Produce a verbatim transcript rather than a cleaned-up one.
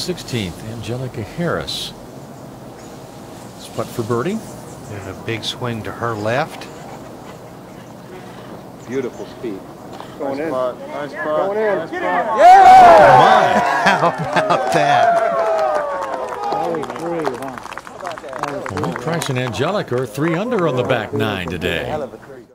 sixteenth, Angelica Harris. This putt for birdie. And a big swing to her left. Beautiful speed. Going in. Nice spot. Going in. Nice spot. Yeah! My, how about that? Well, Price and Angelica are three under on the back nine today.